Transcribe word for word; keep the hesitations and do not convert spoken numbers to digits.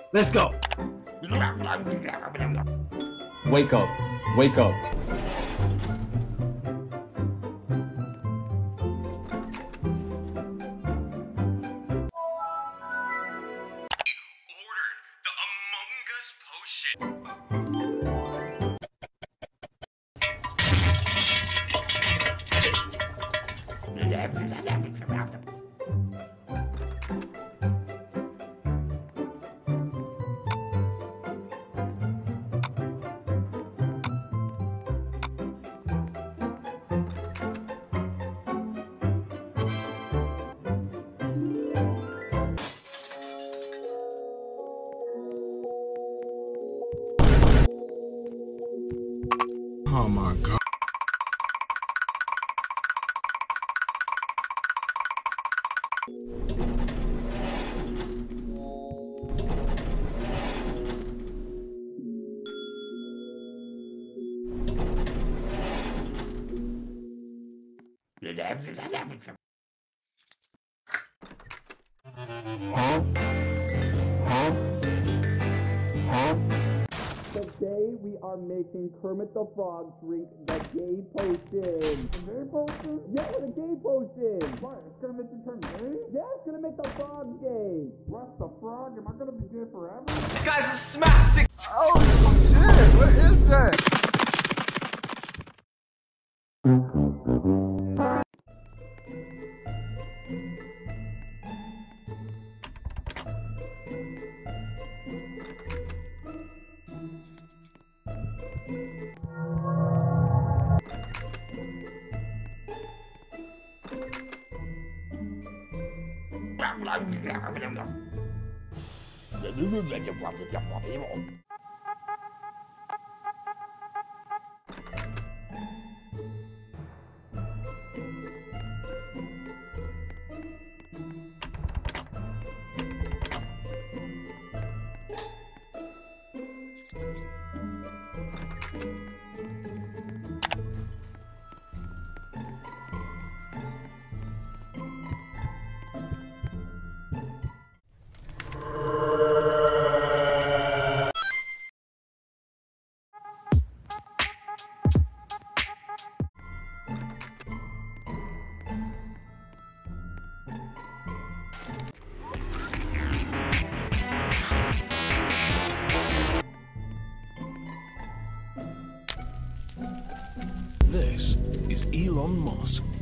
Let's go. Wake up. Wake up. Ordered the Among Us potion. Oh my god. Huh? Huh? Huh? Today we are making Kermit the Frog drink the gay potion. The gay potion? Yeah, the gay potion. What? It's gonna make you turn gay? Yeah, it's gonna make the frog gay. What the frog? Am I gonna be gay forever? Guys, it's Smash Six. Oh shit! What is that? This is Elon Musk.